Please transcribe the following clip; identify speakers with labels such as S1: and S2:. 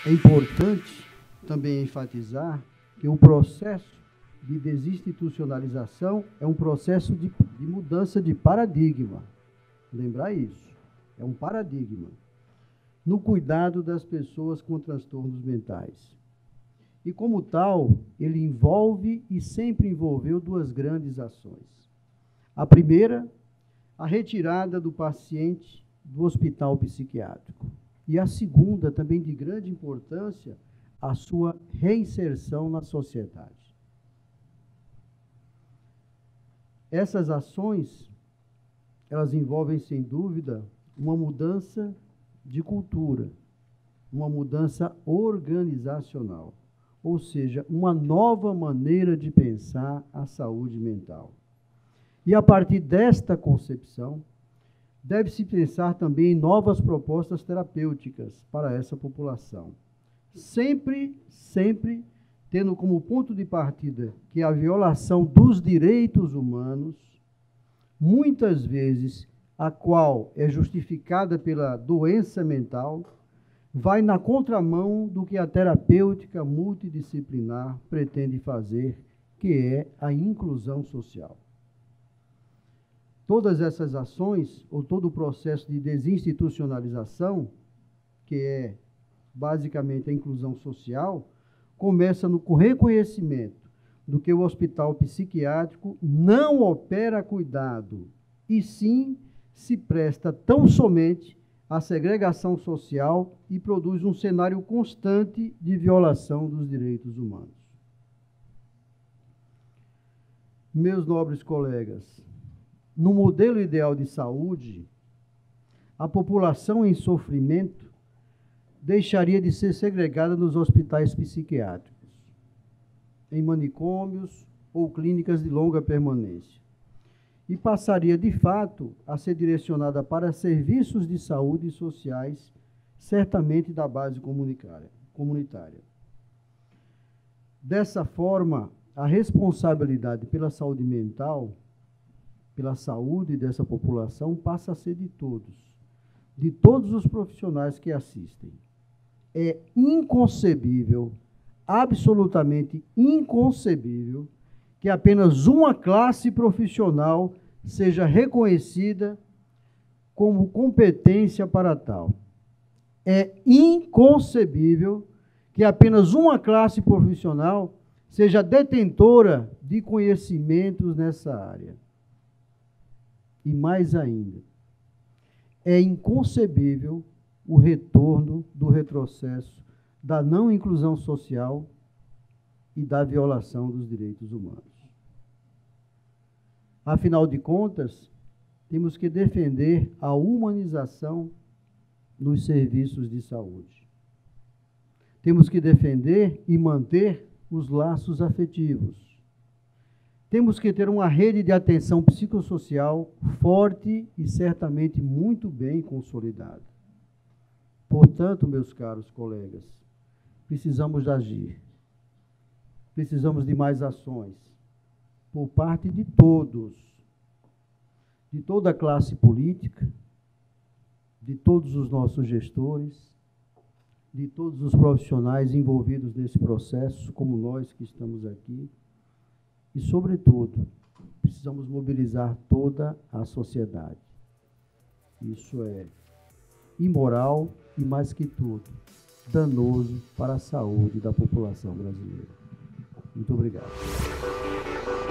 S1: É importante também enfatizar que o processo de desinstitucionalização é um processo de mudança de paradigma. Lembrar isso. É um paradigma no cuidado das pessoas com transtornos mentais. E, como tal, ele envolve e sempre envolveu duas grandes ações. A primeira, a retirada do paciente do hospital psiquiátrico. E a segunda, também de grande importância, a sua reinserção na sociedade. Essas ações, elas envolvem, sem dúvida, uma mudança de cultura, uma mudança organizacional, ou seja, uma nova maneira de pensar a saúde mental. E a partir desta concepção, deve-se pensar também em novas propostas terapêuticas para essa população. Sempre tendo como ponto de partida que a violação dos direitos humanos, muitas vezes a qual é justificada pela doença mental, vai na contramão do que a terapêutica multidisciplinar pretende fazer, que é a inclusão social. Todas essas ações, ou todo o processo de desinstitucionalização, que é basicamente a inclusão social, começa no reconhecimento do que o hospital psiquiátrico não opera cuidado, e sim se presta tão somente à segregação social e produz um cenário constante de violação dos direitos humanos. Meus nobres colegas, no modelo ideal de saúde, a população em sofrimento deixaria de ser segregada nos hospitais psiquiátricos, em manicômios ou clínicas de longa permanência, e passaria, de fato, a ser direcionada para serviços de saúde sociais, certamente da base comunitária. Dessa forma, a responsabilidade pela saúde mental, pela saúde dessa população, passa a ser de todos os profissionais que assistem. É inconcebível, absolutamente inconcebível, que apenas uma classe profissional seja reconhecida como competência para tal. É inconcebível que apenas uma classe profissional seja detentora de conhecimentos nessa área. E mais ainda, é inconcebível o retorno do retrocesso da não inclusão social e da violação dos direitos humanos. Afinal de contas, temos que defender a humanização nos serviços de saúde. Temos que defender e manter os laços afetivos. Temos que ter uma rede de atenção psicossocial forte e certamente muito bem consolidada. Portanto, meus caros colegas, precisamos agir. Precisamos de mais ações por parte de todos, de toda a classe política, de todos os nossos gestores, de todos os profissionais envolvidos nesse processo, como nós que estamos aqui, e, sobretudo, precisamos mobilizar toda a sociedade. Isso é imoral e, mais que tudo, danoso para a saúde da população brasileira. Muito obrigado.